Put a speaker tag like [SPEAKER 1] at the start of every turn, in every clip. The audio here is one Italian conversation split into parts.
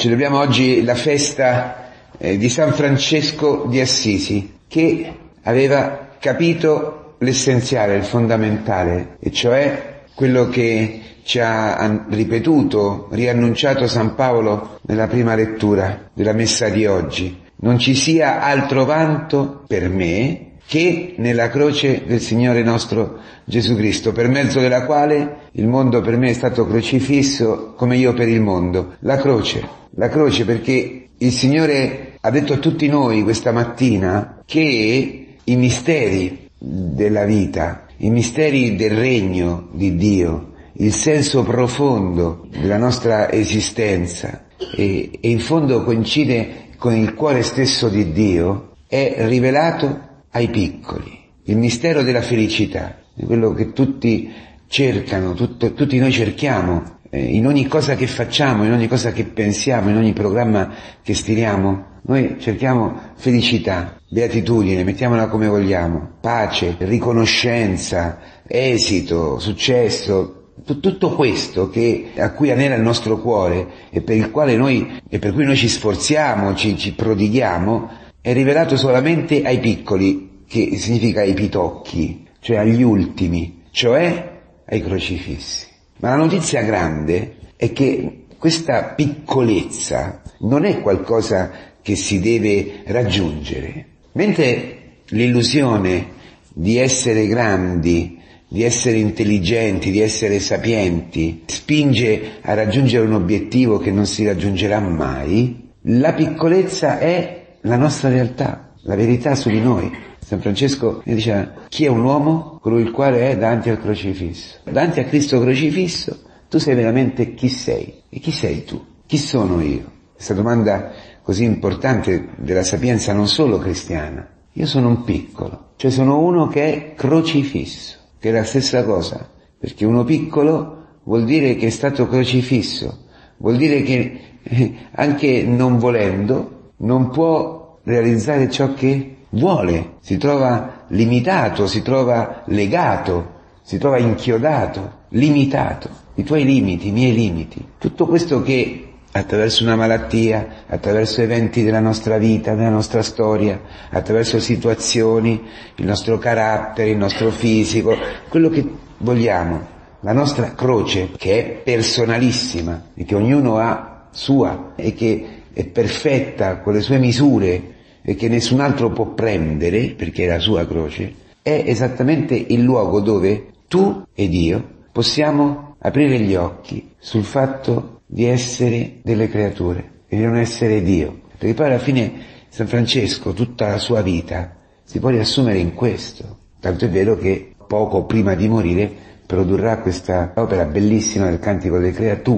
[SPEAKER 1] Celebriamo oggi la festa di San Francesco di Assisi, che aveva capito l'essenziale, il fondamentale, e cioè quello che ci ha ripetuto, riannunciato San Paolo nella prima lettura della messa di oggi. Non ci sia altro vanto per me che nella croce del Signore nostro Gesù Cristo, per mezzo della quale il mondo per me è stato crocifisso come io per il mondo. La croce perché il Signore ha detto a tutti noi questa mattina che i misteri della vita, i misteri del regno di Dio, il senso profondo della nostra esistenza e in fondo coincide con il cuore stesso di Dio, è rivelato ai piccoli. Il mistero della felicità, è quello che tutti cercano, tutti noi cerchiamo, in ogni cosa che facciamo, in ogni cosa che pensiamo, in ogni programma che stiliamo, noi cerchiamo felicità, beatitudine, mettiamola come vogliamo, pace, riconoscenza, esito, successo, tutto questo a cui anela il nostro cuore e per cui noi ci sforziamo, ci prodighiamo, è rivelato solamente ai piccoli, che significa ai pitocchi, cioè agli ultimi, cioè ai crocifissi. Ma la notizia grande è che questa piccolezza non è qualcosa che si deve raggiungere. Mentre l'illusione di essere grandi, di essere intelligenti, di essere sapienti, spinge a raggiungere un obiettivo che non si raggiungerà mai, la piccolezza è la nostra realtà, la verità su di noi. San Francesco diceva: chi è un uomo? Colui il quale è davanti al crocifisso. Davanti a Cristo crocifisso tu sei veramente chi sei. E chi sei tu? Chi sono io? Questa domanda così importante della sapienza non solo cristiana. Io sono un piccolo, cioè sono uno che è crocifisso, che è la stessa cosa, perché uno piccolo vuol dire che è stato crocifisso, vuol dire che anche non volendo non può realizzare ciò che vuole, si trova limitato, si trova legato, si trova inchiodato, limitato, i tuoi limiti, i miei limiti. Tutto questo che attraverso una malattia, attraverso eventi della nostra vita, della nostra storia, attraverso situazioni, il nostro carattere, il nostro fisico, quello che vogliamo, la nostra croce, che è personalissima e che ognuno ha sua e che è perfetta con le sue misure e che nessun altro può prendere perché è la sua croce, è esattamente il luogo dove tu ed io possiamo aprire gli occhi sul fatto di essere delle creature e di non essere Dio. Perché poi alla fine San Francesco, tutta la sua vita, si può riassumere in questo. Tanto è vero che poco prima di morire produrrà questa opera bellissima del Cantico delle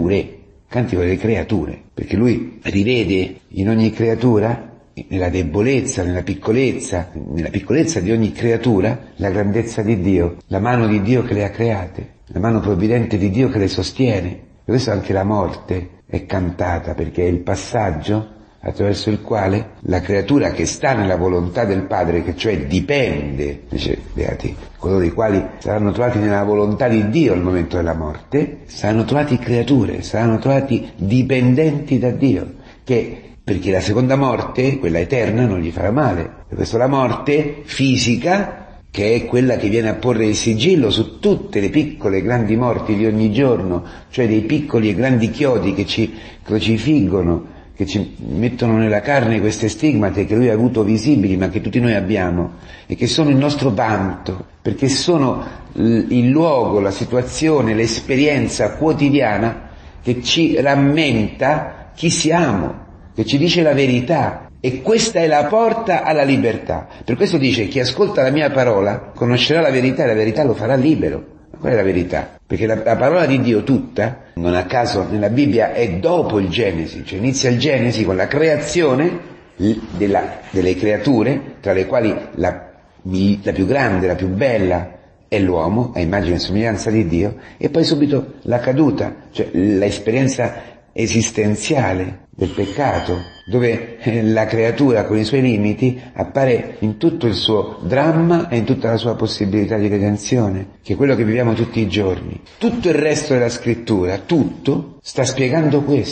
[SPEAKER 1] Creature, perché lui rivede in ogni creatura, nella debolezza, nella piccolezza di ogni creatura, la grandezza di Dio, la mano di Dio che le ha create, la mano provvidente di Dio che le sostiene. Per questo anche la morte è cantata, perché è il passaggio attraverso il quale la creatura che sta nella volontà del Padre, che cioè dipende, dice beati coloro i quali saranno trovati nella volontà di Dio al momento della morte, saranno trovati creature, saranno trovati dipendenti da Dio, perché la seconda morte, quella eterna, non gli farà male. Per questo la morte fisica, che è quella che viene a porre il sigillo su tutte le piccole e grandi morti di ogni giorno, cioè dei piccoli e grandi chiodi che ci crocifiggono, che ci mettono nella carne queste stigmate che lui ha avuto visibili, ma che tutti noi abbiamo, e che sono il nostro vanto, perché sono il luogo, la situazione, l'esperienza quotidiana che ci rammenta chi siamo, che ci dice la verità, e questa è la porta alla libertà. Per questo dice: chi ascolta la mia parola conoscerà la verità e la verità lo farà libero. Ma qual è la verità? Perché la parola di Dio tutta, non a caso nella Bibbia, è dopo il Genesi, cioè inizia il Genesi con la creazione delle creature, tra le quali la più grande, la più bella è l'uomo, a immagine e somiglianza di Dio, e poi subito la caduta, cioè l'esperienza esistenziale del peccato, dove la creatura con i suoi limiti appare in tutto il suo dramma e in tutta la sua possibilità di redenzione, che è quello che viviamo tutti i giorni. Tutto il resto della scrittura, tutto, sta spiegando questo.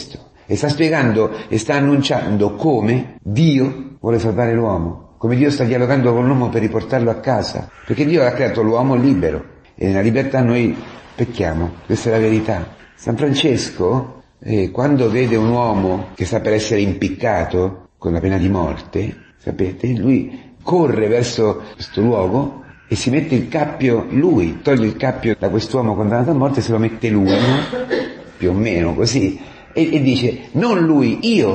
[SPEAKER 1] e sta spiegando e sta annunciando come Dio vuole salvare l'uomo, come Dio sta dialogando con l'uomo per riportarlo a casa, perché Dio ha creato l'uomo libero e nella libertà noi pecchiamo, questa è la verità. San Francesco, quando vede un uomo che sta per essere impiccato con la pena di morte, sapete, lui corre verso questo luogo e si mette il cappio lui, toglie il cappio da quest'uomo condannato a morte e se lo mette lui, no? Più o meno così, e dice, non lui, io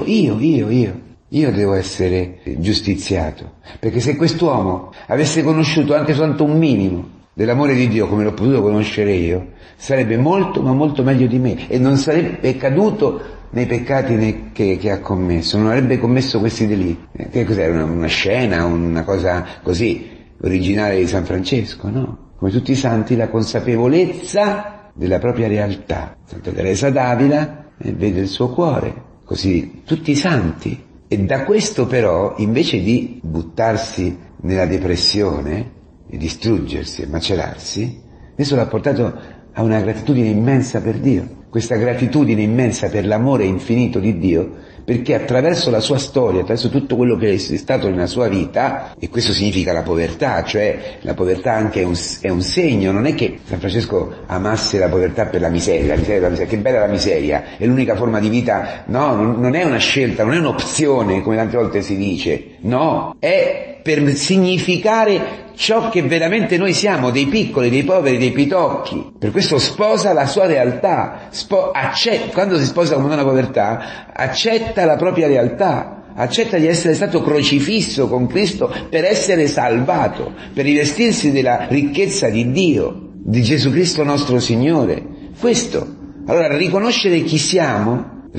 [SPEAKER 1] devo essere giustiziato, perché se quest'uomo avesse conosciuto anche soltanto un minimo dell'amore di Dio come l'ho potuto conoscere io, sarebbe molto ma molto meglio di me e non sarebbe caduto nei peccati che ha commesso, non avrebbe commesso questi delitti. Che cos'era? Una scena, una cosa così originale di San Francesco, no? Come tutti i santi, la consapevolezza della propria realtà. Santa Teresa d'Avila vede il suo cuore, così tutti i santi. E da questo però, invece di buttarsi nella depressione e distruggersi e macerarsi, questo l'ha portato a una gratitudine immensa per Dio. Questa gratitudine immensa per l'amore infinito di Dio, perché attraverso la sua storia, attraverso tutto quello che è stato nella sua vita, e questo significa la povertà, cioè la povertà anche è un segno, non è che San Francesco amasse la povertà per la miseria, che bella la miseria, è l'unica forma di vita, no, non è una scelta, non è un'opzione, come tante volte si dice, no, è per significare ciò che veramente noi siamo, dei piccoli, dei poveri, dei pitocchi. Per questo sposa la sua realtà, quando si sposa con una povertà, accetta la propria realtà, accetta di essere stato crocifisso con Cristo per essere salvato, per rivestirsi della ricchezza di Dio, di Gesù Cristo nostro Signore. Questo. Allora, riconoscere chi siamo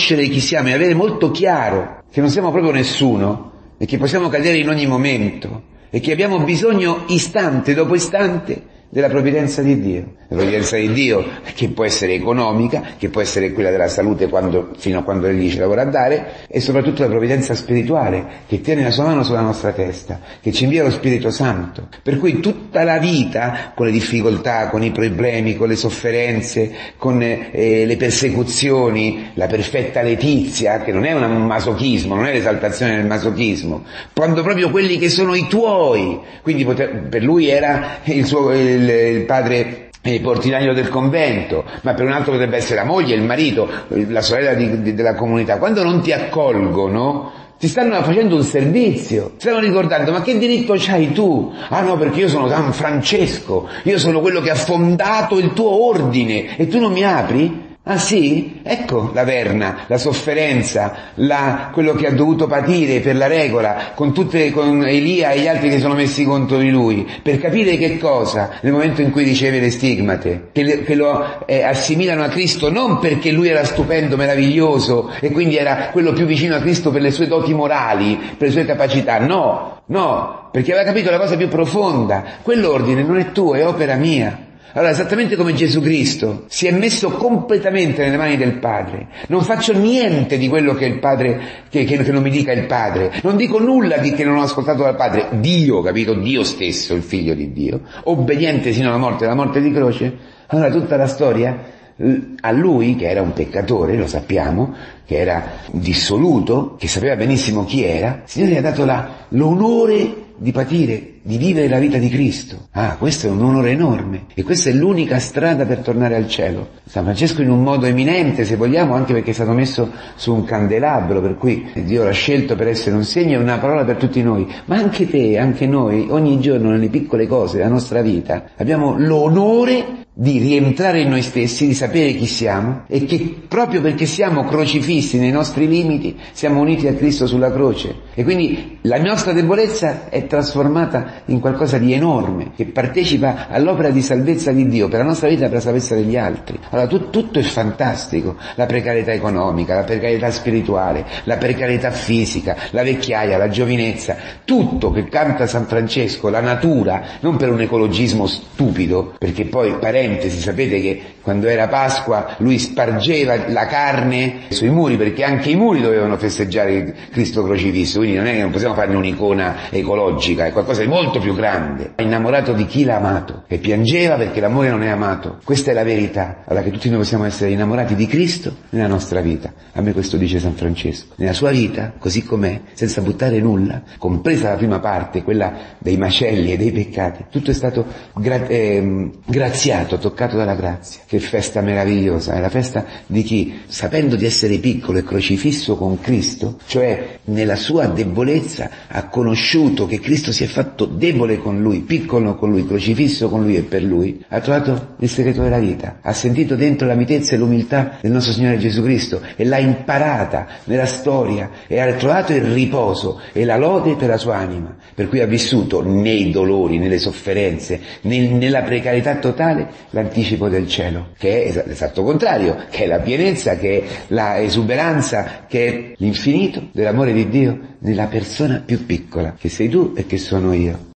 [SPEAKER 1] e avere molto chiaro che non siamo proprio nessuno e che possiamo cadere in ogni momento, e che abbiamo bisogno istante dopo istante della provvidenza di Dio. La provvidenza di Dio che può essere economica, che può essere quella della salute fino a quando Egli ci lavora a dare, e soprattutto la provvidenza spirituale che tiene la sua mano sulla nostra testa, che ci invia lo Spirito Santo. Per cui tutta la vita, con le difficoltà, con i problemi, con le sofferenze, con le persecuzioni, la perfetta letizia, che non è un masochismo, non è l'esaltazione del masochismo, quando proprio quelli che sono i tuoi, quindi per lui era il padre portinaio del convento, ma per un altro potrebbe essere la moglie, il marito, la sorella della comunità, quando non ti accolgono, ti stanno facendo un servizio, ti stanno ricordando, ma che diritto c'hai tu? Ah no, perché io sono San Francesco, io sono quello che ha fondato il tuo ordine e tu non mi apri? Ah sì? Ecco la verna, la sofferenza, quello che ha dovuto patire per la regola, con Elia e gli altri che sono messi contro di lui, per capire che cosa, nel momento in cui riceve le stigmate, che lo assimilano a Cristo non perché lui era stupendo, meraviglioso, e quindi era quello più vicino a Cristo per le sue doti morali, per le sue capacità, no, perché aveva capito la cosa più profonda, quell'ordine non è tuo, è opera mia. Allora, esattamente come Gesù Cristo si è messo completamente nelle mani del Padre, non faccio niente di quello che il Padre, che non mi dica il Padre, non dico nulla di che non ho ascoltato dal Padre, Dio, capito? Dio stesso, il Figlio di Dio, obbediente sino alla morte di croce. Allora tutta la storia, a lui, che era un peccatore, lo sappiamo, che era dissoluto, che sapeva benissimo chi era, il Signore gli ha dato l'onore di patire, di vivere la vita di Cristo. Ah, questo è un onore enorme e questa è l'unica strada per tornare al cielo. San Francesco in un modo eminente, se vogliamo, anche perché è stato messo su un candelabro, per cui Dio l'ha scelto per essere un segno e una parola per tutti noi, ma anche te, anche noi, ogni giorno nelle piccole cose della nostra vita abbiamo l'onore di rientrare in noi stessi, di sapere chi siamo e che proprio perché siamo crocifissi nei nostri limiti siamo uniti a Cristo sulla croce e quindi la nostra debolezza è trasformata in qualcosa di enorme che partecipa all'opera di salvezza di Dio per la nostra vita e per la salvezza degli altri. Allora tutto è fantastico, la precarietà economica, la precarietà spirituale, la precarietà fisica, la vecchiaia, la giovinezza, tutto che canta San Francesco, la natura, non per un ecologismo stupido, perché poi parenti parentesi, sapete che quando era Pasqua lui spargeva la carne sui muri, perché anche i muri dovevano festeggiare Cristo crocifisso, quindi non è che non possiamo farne un'icona ecologica, è qualcosa di molto più grande. È innamorato di chi l'ha amato e piangeva perché l'amore non è amato. Questa è la verità, allora che tutti noi possiamo essere innamorati di Cristo nella nostra vita. A me questo dice San Francesco. Nella sua vita, così com'è, senza buttare nulla, compresa la prima parte, quella dei macelli e dei peccati, tutto è stato graziato, toccato dalla grazia. Che festa meravigliosa, è la festa di chi, sapendo di essere piccolo e crocifisso con Cristo, cioè nella sua debolezza, ha conosciuto che Cristo si è fatto debole con lui, piccolo con lui, crocifisso con lui e per lui, ha trovato il segreto della vita, ha sentito dentro la mitezza e l'umiltà del nostro Signore Gesù Cristo e l'ha imparata nella storia e ha trovato il riposo e la lode per la sua anima, per cui ha vissuto nei dolori, nelle sofferenze, nella precarietà totale l'anticipo del cielo, che è l'esatto contrario, che è la pienezza, che è la esuberanza, che è l'infinito dell'amore di Dio nella persona più piccola, che sei tu e che sono io.